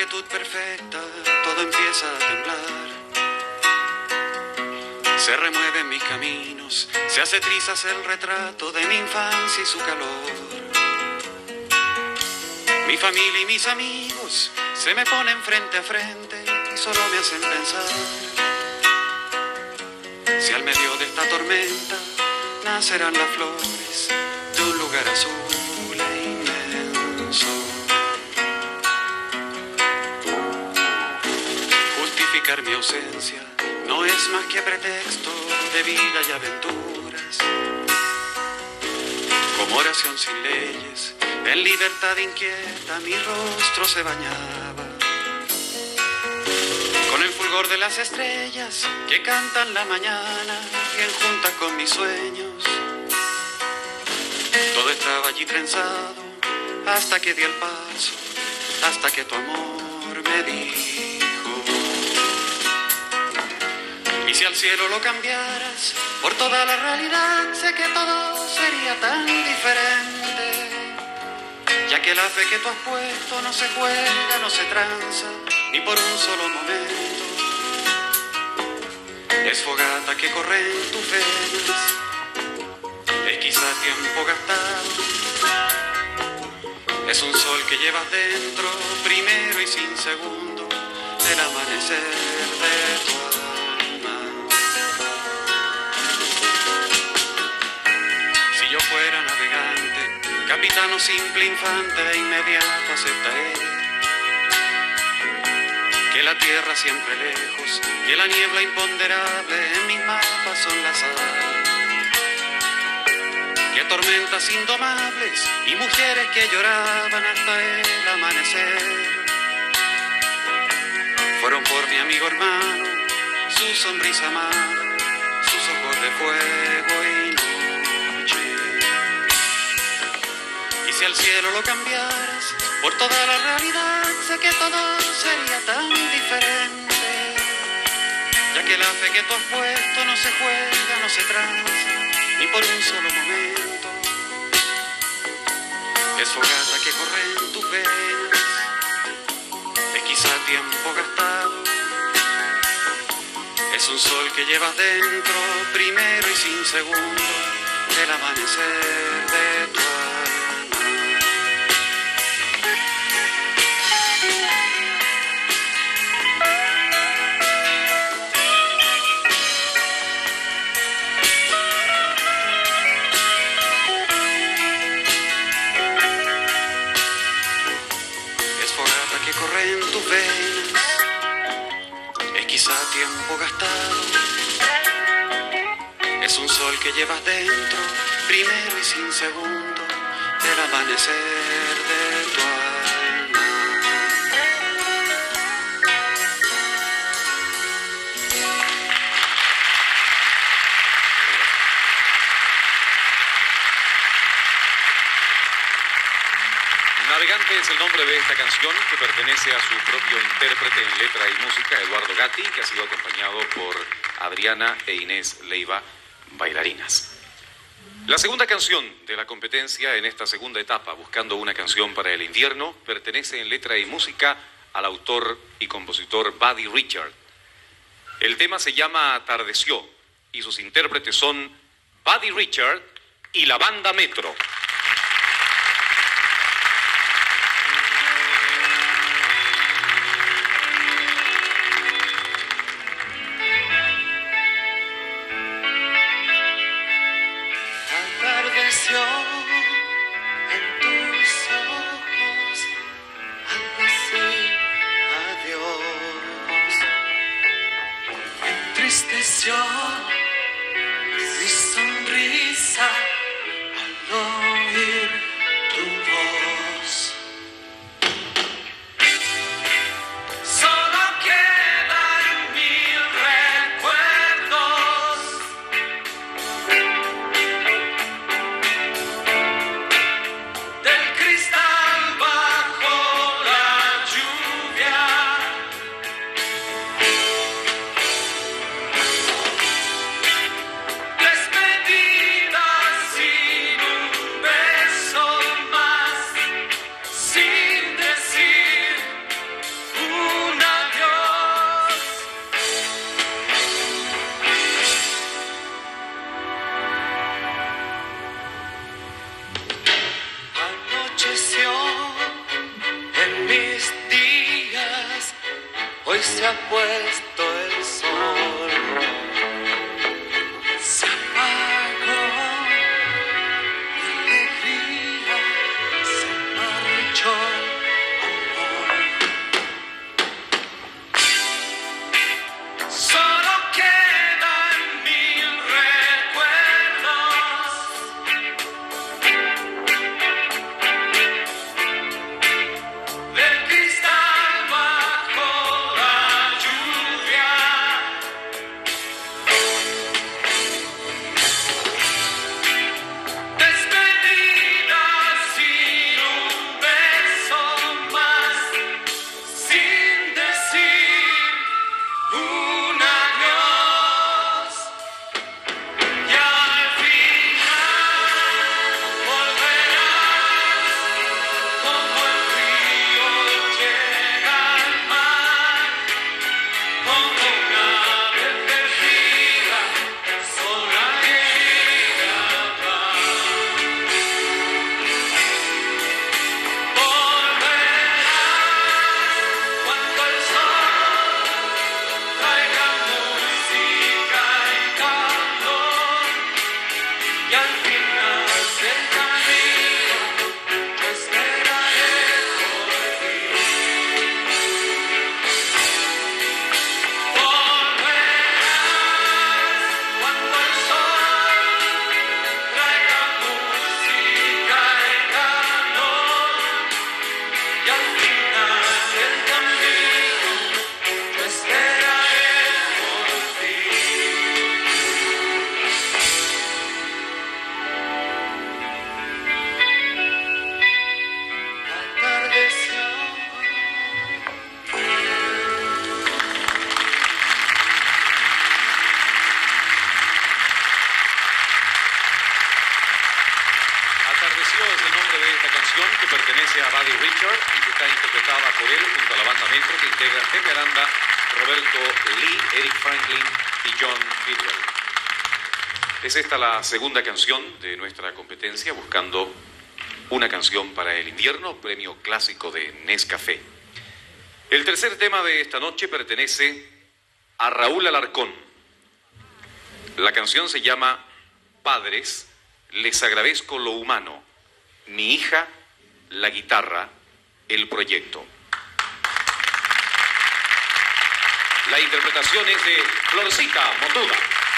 quietud perfecta, todo empieza a temblar. Se remueven mis caminos, se hace trizas el retrato de mi infancia y su calor. Mi familia y mis amigos se me ponen frente a frente y solo me hacen pensar. Si al medio de esta tormenta nacerán las flores de un lugar azul e inmenso. Justificar mi ausencia no es más que pretexto de vida y aventuras. Como oración sin leyes, en libertad inquieta mi rostro se bañaba. Con el fulgor de las estrellas que cantan la mañana y enjunta con mis sueños. Todo estaba allí trenzado hasta que di el paso, hasta que tu amor me dijo. Y si al cielo lo cambiaras por toda la realidad, sé que todo sería tan diferente. Ya que la fe que tú has puesto no se juega, no se tranza, ni por un solo momento. Es fogata que corre en tus venas, es quizá tiempo gastado. Es un sol que llevas dentro, primero y sin segundo, el amanecer de tu alma. Si yo fuera navegante, capitán o simple infante, de inmediato aceptaré que la tierra siempre lejos, que la niebla imponderable en mis mapas son la sal. Que tormentas indomables y mujeres que lloraban hasta el amanecer fueron por mi amigo hermano, su sonrisa amada, sus ojos de fuego y noche. Y si al cielo lo cambiaras por toda la realidad, sé que todo sería tan diferente. Ya que la fe que tú has puesto no se juega, no se tranza, ni por un solo momento. Es fogata que corre en tus venas, es quizá tiempo gastado. Es un sol que llevas dentro, primero y sin segundo, el amanecer de tu alma. Tiempo gastado, es un sol que llevas dentro, primero y sin segundo, el amanecer de tu alma. Navegante es el nombre de esta canción, que pertenece a su propio intérprete en letra y música, Eduardo Gatti, que ha sido acompañado por Adriana e Inés Leiva, bailarinas. La segunda canción de la competencia en esta segunda etapa, buscando una canción para el invierno, pertenece en letra y música al autor y compositor Buddy Richard. El tema se llama Atardeció y sus intérpretes son Buddy Richard y la banda Metro. En tus ojos al decir adiós, entristeció mi sonrisa al oír tu voz. Solo quedan mil recuerdos. puesto el sol. Se apagó mi alegría, se marchó amor. Solo quedan 1000 recuerdos del cristal bajo la lluvia. Despedidas sin un beso más, sin decir un adiós. Y al final volverás como el río llega al mar, como una ave perdida, sola llega acá. Volverás cuando el sol traiga música y calor, y al final del camino yo esperaré por ti. Volverás cuando el sol traiga música y calor, y al final del camino yo esperaré por ti. Atardeció. Atardeció es el nombre de esta canción que pertenece a Buddy Richard y que está interpretada por él junto a la banda Metro que integran Pepe Aranda, Roberto Lee, Eric Franklin y John Bidwell. Es esta la segunda canción de nuestra competencia buscando una canción para el invierno, premio clásico de Nescafé. El tercer tema de esta noche pertenece a Raúl Alarcón. La canción se llama Padres, les agradezco lo humano, mi hija, la guitarra, el proyecto. La interpretación es de Florcita Motuda.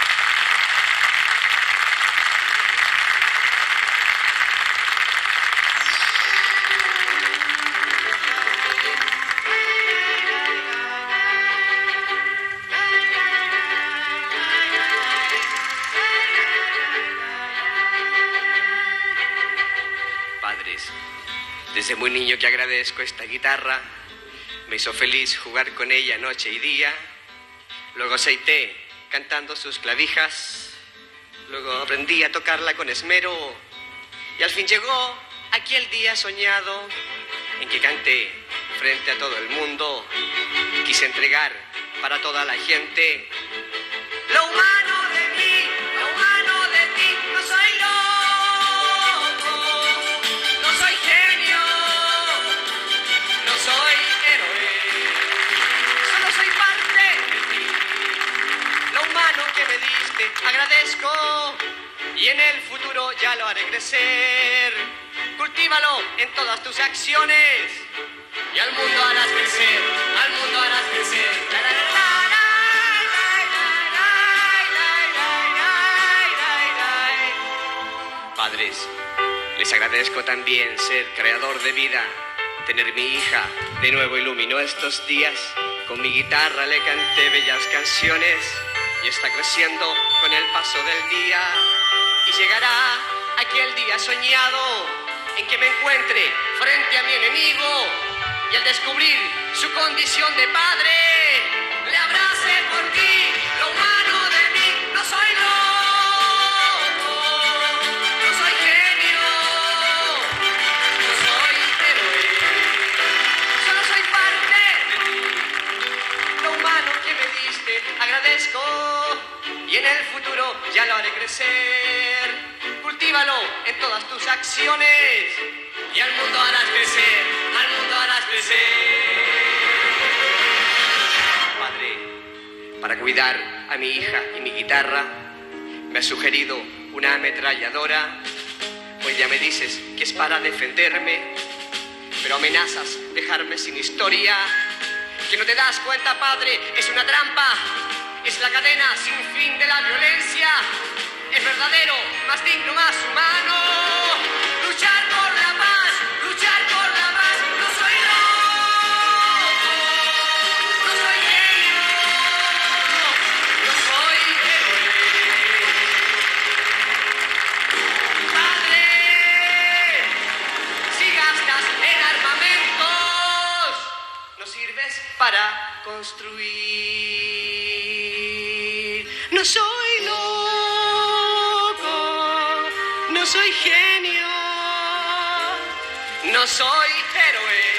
Padres, desde muy niño que agradezco esta guitarra, me hizo feliz jugar con ella noche y día, luego aceité cantando sus clavijas, luego aprendí a tocarla con esmero y al fin llegó aquel día soñado en que canté frente a todo el mundo, quise entregar para toda la gente lo humano de mí, lo humano de ti, no soy loco, no soy genio, no soy héroe, solo soy parte de ti. Lo humano que me diste agradezco y en el futuro ya lo haré crecer. Cultívalo en todas tus acciones y al mundo harás crecer, al mundo harás crecer. La, la, la, la. Padres, les agradezco también ser creador de vida, tener mi hija de nuevo iluminó estos días, con mi guitarra le canté bellas canciones y está creciendo con el paso del día y llegará aquel día soñado en que me encuentre frente a mi enemigo y al descubrir su condición de padre le abrace por ti, lo humano de mí, no soy loco. Agradezco y en el futuro ya lo haré crecer. Cultívalo en todas tus acciones y al mundo harás crecer, al mundo harás crecer. Padre, para cuidar a mi hija y mi guitarra. Me has sugerido una ametralladora, pues ya me dices que es para defenderme, pero amenazas dejarme sin historia. Que no te das cuenta, padre, es una trampa, es la cadena sin fin de la violencia, es verdadero, más digno, más humano. Luchar por la paz, luchar por la paz. No soy loco, no soy genio, no soy héroe. Padre, si gastas en armamentos, no sirves para construir. No soy loco, no soy genio, no soy héroe.